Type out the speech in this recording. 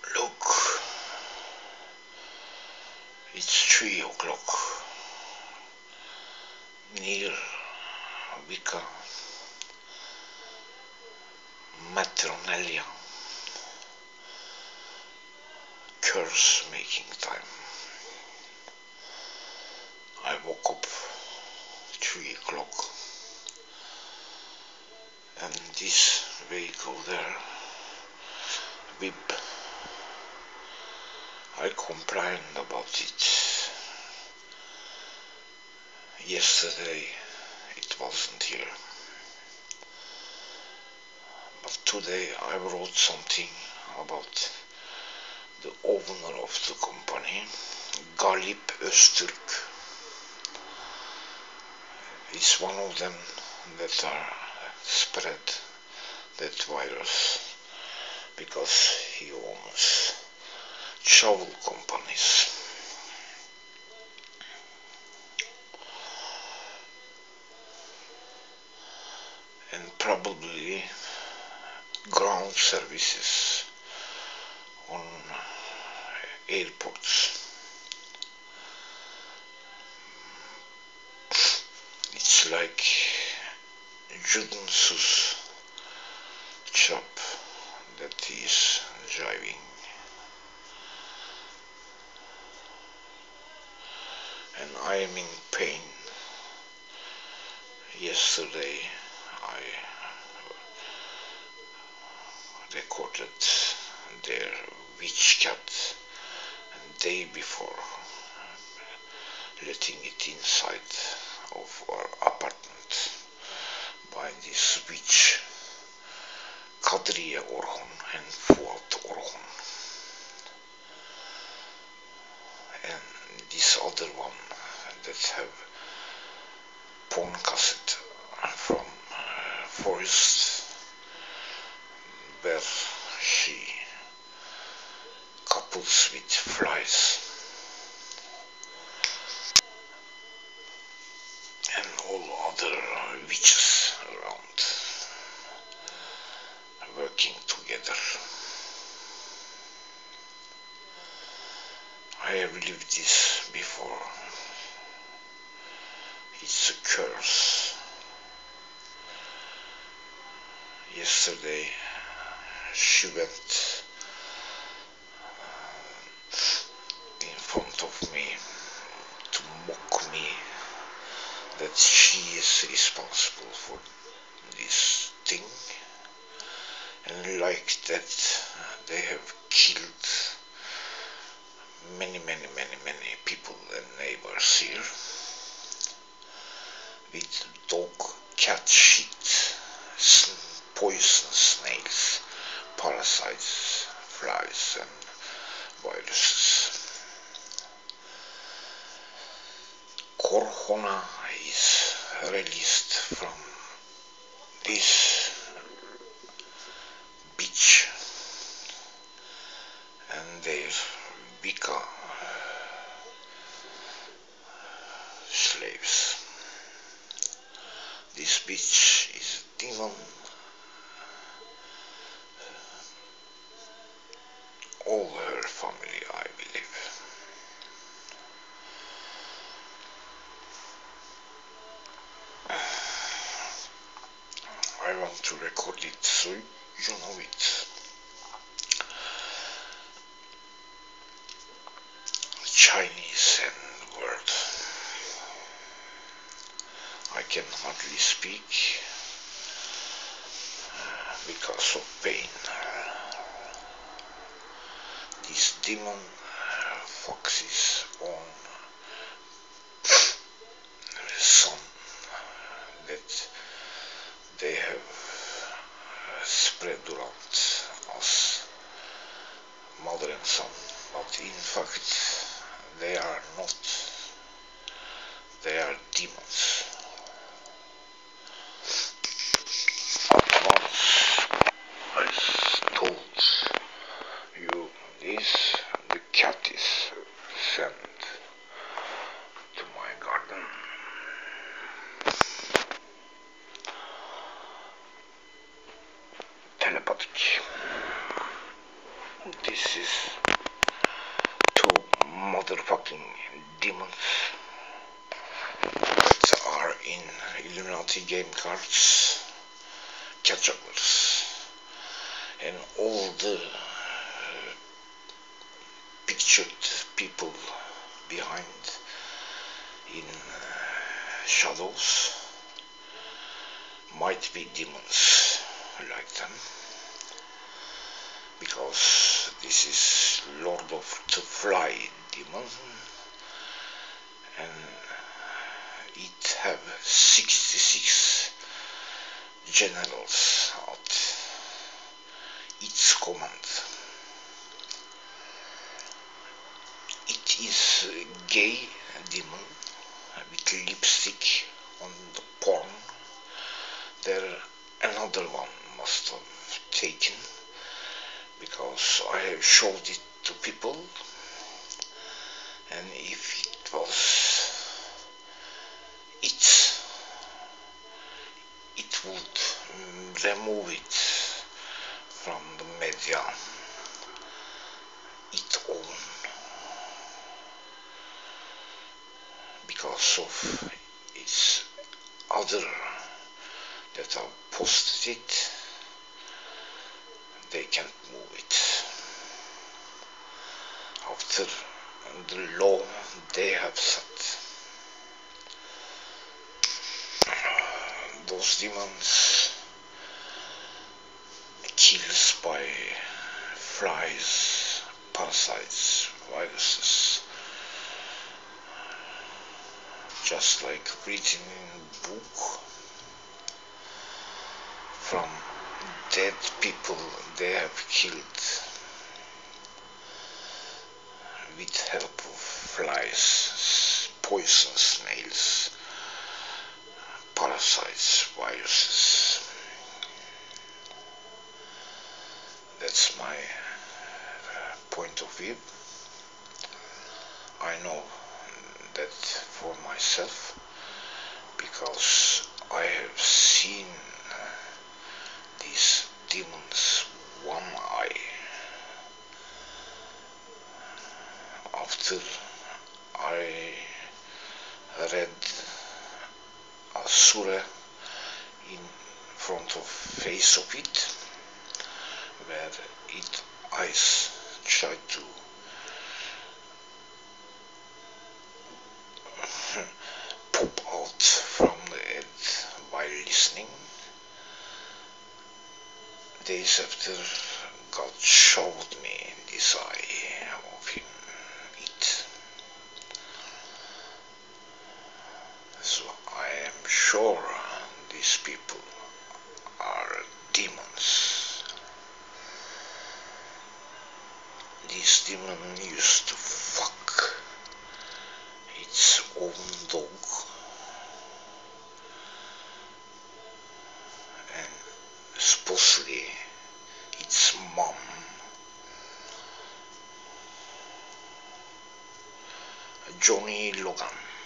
Look, it's 3 o'clock near Vika Matronalia. Curse making time. I woke up 3 o'clock and this vehicle there, Bib, I complained about it. Yesterday it wasn't here, but today I wrote something about the owner of the company, Galip Öztürk. It's one of them that are spread that virus because he owns travel companies. And probably ground services on airports. It's like Judensus truck that he is driving, and I am in pain. Yesterday I recorded their witch cat, and day before letting it inside of our apartment by this witch Kadriye Orhun and Fuat Orhun, and this other one that have porn cassette from forest where she couples with flies, and all other witches around working together. I have lived this before. It's a curse. Yesterday she went in front of me to mock me that she is responsible for this thing, and like that they have killed many people and neighbors here with dog, cat shit, poison snails, parasites, flies and viruses. Korhona is released from this beach, and their Vika slaves. This bitch is a demon. All her family, I believe. I want to record it so you know it. Chinese and word. I can hardly speak because of pain. This demon foxes on son that they have spread around us, mother and son, but in fact they are not. They are demons. Once I told you this, the cat is sent to my garden. Telepathic. This this is two motherfucking demons that are in Illuminati game cards, catchers, and all the pictured people behind in shadows might be demons like them, because this is Lord of the Fly demon, and it have 66 generals at its command. It is a gay demon with lipstick on the porn. There another one must have taken, because I have showed it to people, and if it was it would remove it from the media, its own, because of its other that have posted it. They can't move it after the law they have set. Those demons kills by flies, parasites, viruses, just like written in a book. From dead people they have killed with help of flies, poison snails, parasites, viruses. That's my point of view. I know that for myself, because I have seen these demons one eye. After I read a surah in front of face of it, where its eyes try to pop out from the head while listening. Days after, God showed me this eye of him, it. So I am sure these people are demons. This demon used to fuck its own dog, and supposedly its mom, Johnny Logan.